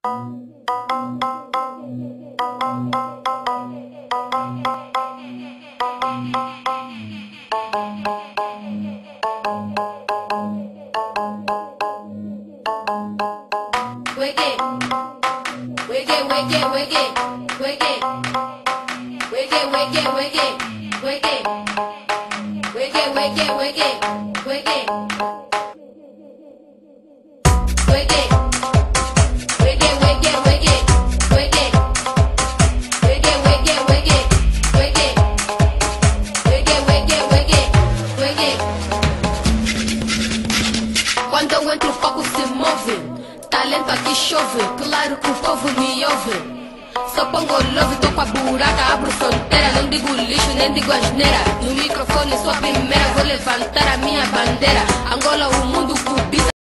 Quando eu entro o palco se move, talento aqui chove, claro que o povo me ouve. Só pongo love, tô com a buraca, abro fronteira, não digo lixo, nem digo asneira. No microfone sou a primeira, vou levantar a minha bandeira. Angola, o mundo cobiça.